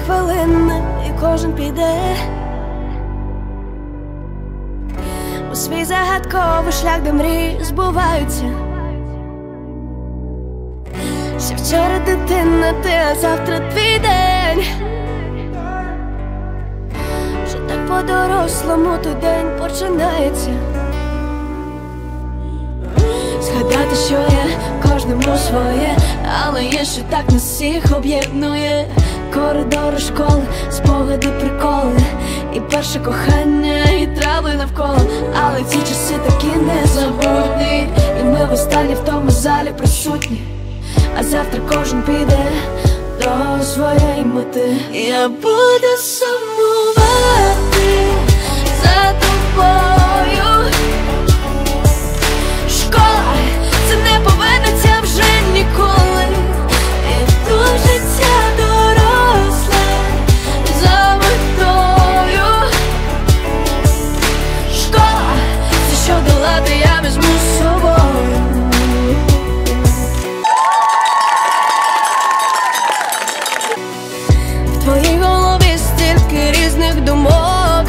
хвилини, і кожен піде у свій загадковий шлях, де мрії збуваються. Ще вчора дитина ти, а завтра твій день. Вже так по-дорослому той день починається. Згадати, що є кожному своє, але є, що так нас всіх об'єднує. Коридори школи, спогади, приколи, і перше кохання, і трави навколо. Але ці часи такі незабутні, і ми востаннє в тому залі присутні. А завтра кожен піде до своєї мети. Я буду сумувати за тобою. Школа, це не повернеться вже ніколи. І тут життя доросле за метою. Школа, це що долати я візьму з собою. В твоїй голові стільки різних думок,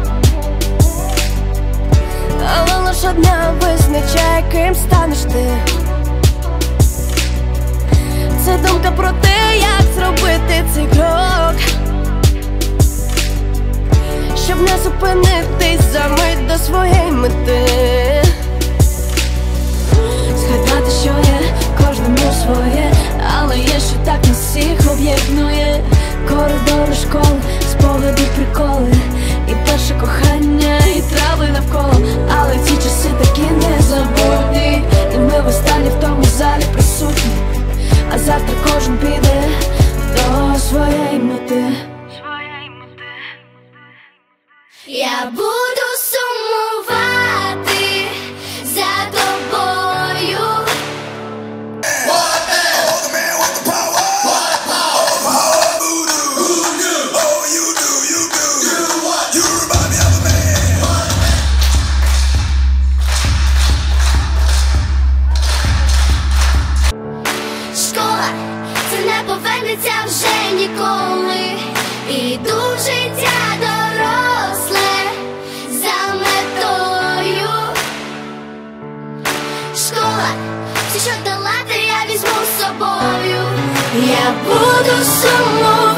але лиш одна визначає, ким станеш ти. Це думка про те, як зробити цей крок, щоб не зупинитись за мить до своєї мети. Згадати, що є кожному своє, але є, що так нас всіх об'єднує. Коридори школи, спогади, приколи, і перше кохання, і трави навколо. Але ці часи такі незабутні, і ми востаннє в тому залі присутні. А завтра кожен піде до своєї мети. Я буду сумувати за тобою. Школа, це не повернеться вже ніколи. Іду в життя доросле за метою. Школа, все, що долати, я візьму з собою. Я буду сумувати